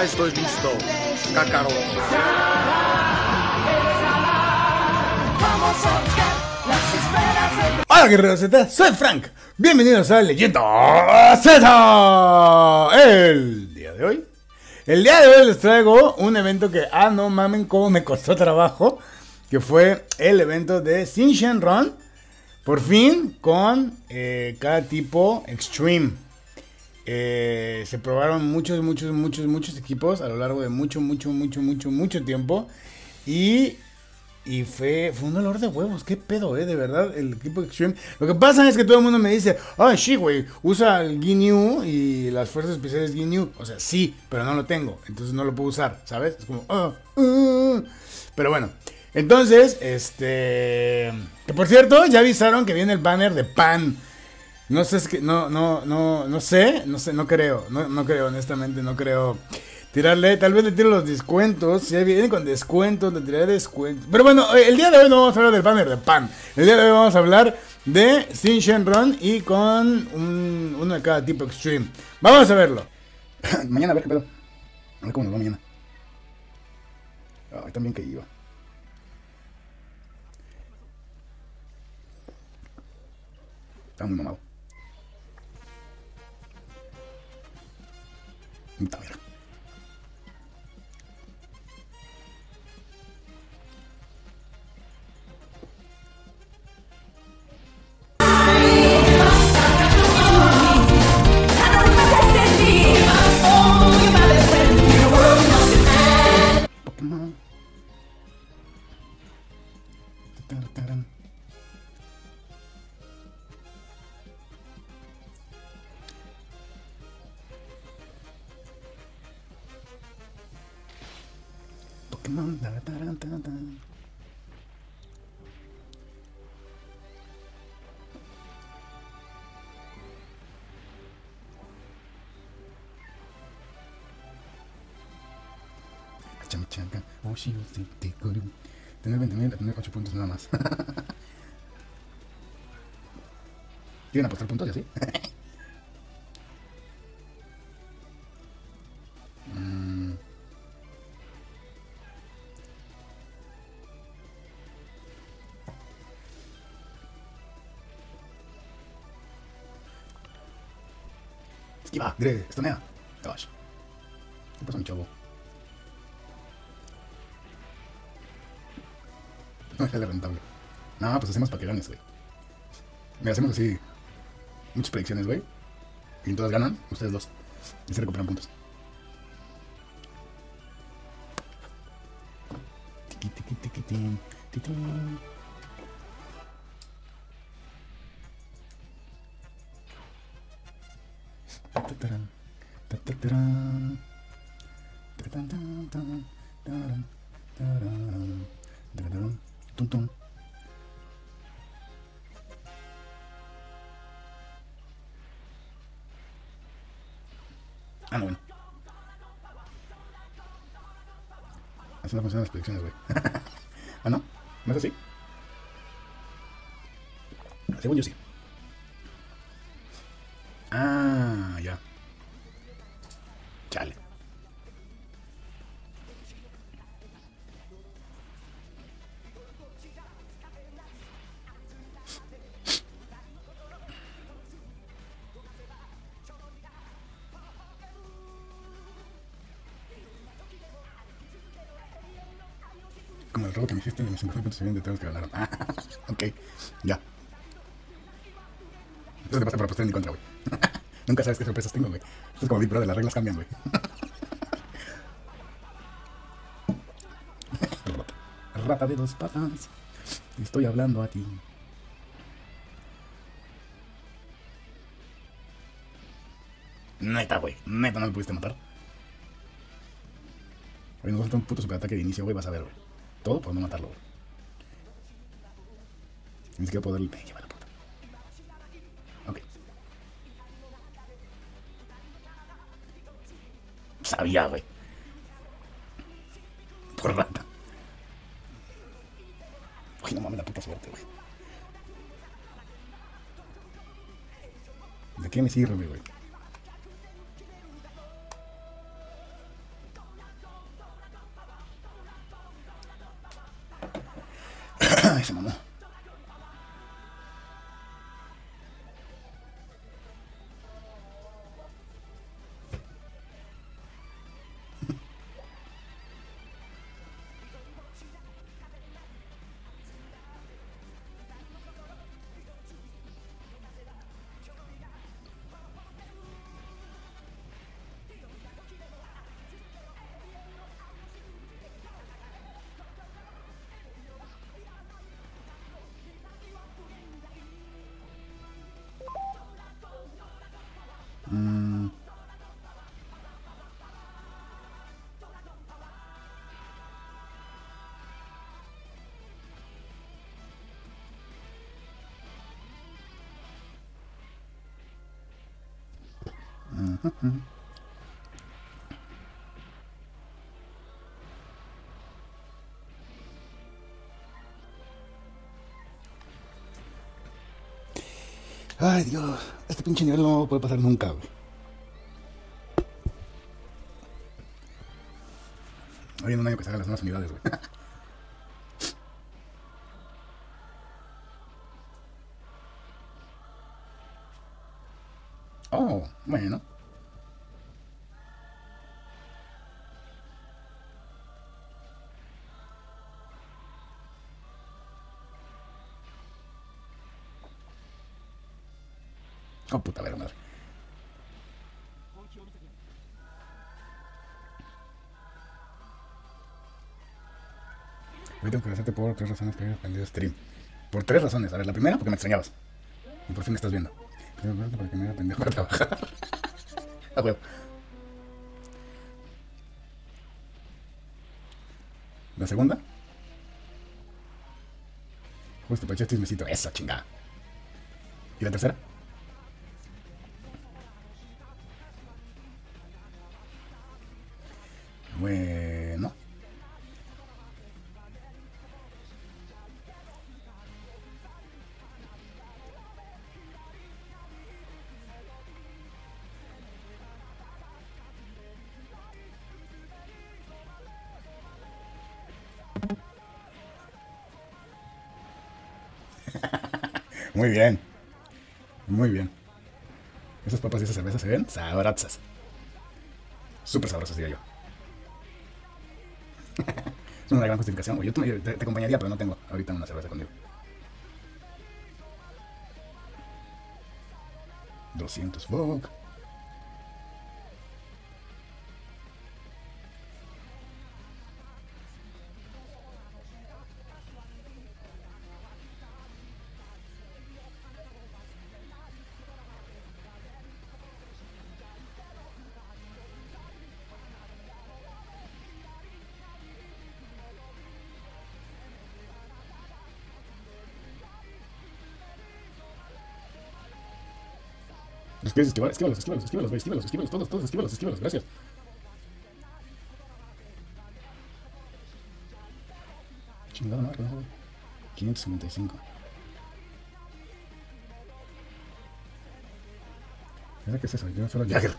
Ya estoy listo, Kakaroto. Hola guerreros Z, soy Frank. Bienvenidos a Leyenda Z. El día de hoy les traigo un evento que, no mamen cómo me costó trabajo, que fue el evento de Xin Shenron. Por fin con cada tipo Extreme. Se probaron muchos equipos a lo largo de mucho tiempo. Y fue un dolor de huevos, qué pedo, de verdad, el equipo Extreme. Lo que pasa es que todo el mundo me dice, sí, güey, usa el Ginyu y las fuerzas especiales Ginyu. O sea, sí, pero no lo tengo, entonces no lo puedo usar, ¿sabes? Es como, Pero bueno, entonces, que por cierto, ya avisaron que viene el banner de Pan. No sé, no creo, honestamente, no creo tirarle. Tal vez le tiro los descuentos, si vienen con descuentos, le tiraré descuentos. Pero bueno, el día de hoy no vamos a hablar del banner de Pan. El día de hoy vamos a hablar de Xin Shenron y con uno de cada tipo Extreme. Vamos a verlo. Mañana a ver qué pedo. A ver cómo nos va mañana. También que iba. Está muy mamado. Puta verga. Pokémon. Pokémon. Tener 20.000, tener 8 puntos nada más. ¿Quieren apostar puntos y así? Esquiva, Gre, estonea. Gosh. ¿Qué pasa, mi chavo? No es rentable. No, pues hacemos para que ganes, güey. Mira, hacemos así muchas predicciones, güey. Y todas ganan, ustedes dos. Y se recuperan puntos. Tum tum. No, bueno. Así no funcionan las predicciones, güey. ¿No? ¿No es así? Según yo sí. Ya. Chale. Como el robo que me hiciste de mis 50 puntos de todos que ganaron. Ok, ya. Eso te pasa por apostar en mi contra, güey. Nunca sabes qué sorpresas tengo, güey. Esto es como Big Brother, las reglas cambian, güey. Rata de dos patas. Estoy hablando a ti. Neta, güey. Neta, no me pudiste matar. Oye, nos falta un puto superataque de inicio, güey. Vas a ver, güey. Todo por no matarlo, güey. Ni siquiera poder llevar la puta. Ok. Sabía, güey. Por rata. Uy, no mames, la puta suerte, güey. ¿De qué me sirve, güey? Ay, Dios. Este pinche nivel no puede pasar nunca, güey. Hoy en un año que salgan las nuevas unidades, güey. Oh, bueno. Oh, puta verga, madre. Hoy tengo que agradecerte por 3 razones que he aprendido stream. Por 3 razones. A ver, la primera, porque me extrañabas. Y por fin me estás viendo. Primero, porque me era pendejo para trabajar. A huevo. La segunda. Justo para echar chismecito. Eso, chingada. ¿Y la tercera? Bueno. Muy bien. Muy bien. Esas papas y esas cervezas se ven sabrosas. Súper sabrosas, diría yo. Es una gran justificación, güey. Yo te acompañaría, pero no tengo ahorita una cerveza conmigo. 200 fuck. Los quieres esquivar, esquívalos, güey, esquívalos, todos, esquívalos, gracias. Chingada marca, ¿no? 555. ¿Qué es eso? Yo solo Jagger.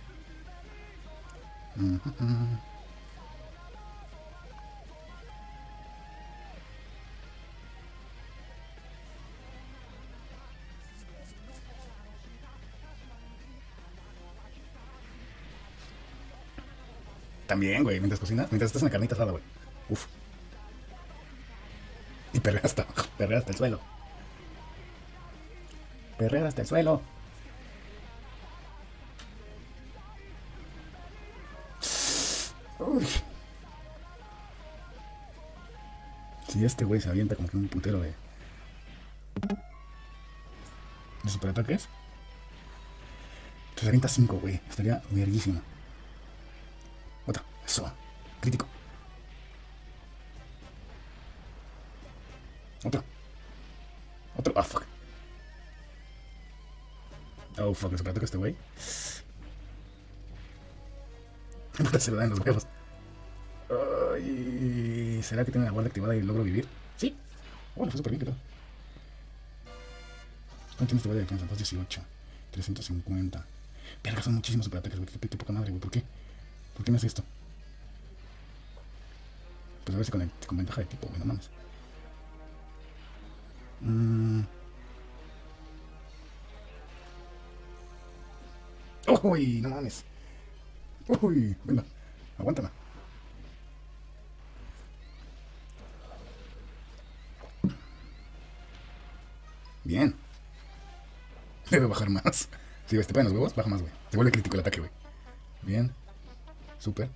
También, güey, mientras cocinas, mientras estás en la carnita asada, güey. Uf. Y perrea hasta el suelo. Perrea hasta el suelo. Uy. Si este güey se avienta como que un putero de superataques, se avienta 5, güey. Estaría verguísimo. Otra, eso, crítico. Otro, oh fuck. Oh fuck, el superataque este güey. Puta, se lo dan los huevos. Ay, ¿será que tiene la guardia activada y logro vivir? Sí. Bueno, fue súper bien, ¿qué tal? ¿Cuánto tienes tu guardia de defensa? 218, 350. Verga, son muchísimos superataques, güey. Qué poca madre, güey. ¿Por qué? ¿Por qué me hace esto? Pues a ver si con ventaja de tipo, güey, no mames. Uy, no mames. Uy, venga, aguántala. Bien. Debe bajar más. Si ves, te pegan los huevos, baja más, güey. Se vuelve crítico el ataque, güey. Bien. Súper.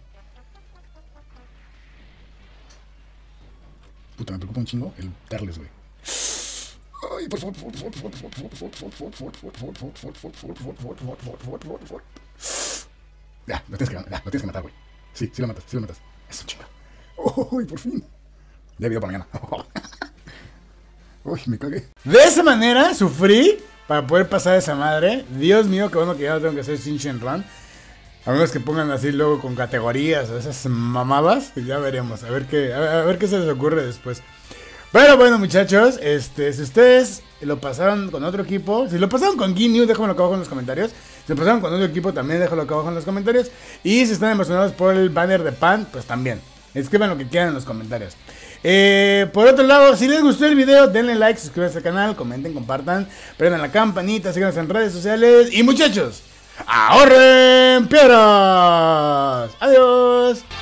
Puta, me preocupa un chingo el darles, güey. Ay, por favor. Ya, lo tienes que matar, güey. Sí, sí lo matas. Eso, chinga. Uy, por fin. Ya hay video para mañana. Uy, me cagué. De esa manera sufrí para poder pasar esa madre. Dios mío, qué bueno que ya no tengo que hacer Cinch and Run. A menos que pongan así luego con categorías o esas mamadas. Ya veremos, a ver qué se les ocurre después. Pero bueno, muchachos, si ustedes lo pasaron con otro equipo, si lo pasaron con GNU, déjamelo acá abajo en los comentarios. Si lo pasaron con otro equipo, también déjalo acá abajo en los comentarios. Y si están emocionados por el banner de Pan, pues también. Escriban lo que quieran en los comentarios. Por otro lado, si les gustó el video, denle like, suscríbanse al canal, comenten, compartan, prendan la campanita, síganos en redes sociales. Y muchachos, ¡ahorren piedras! ¡Adiós!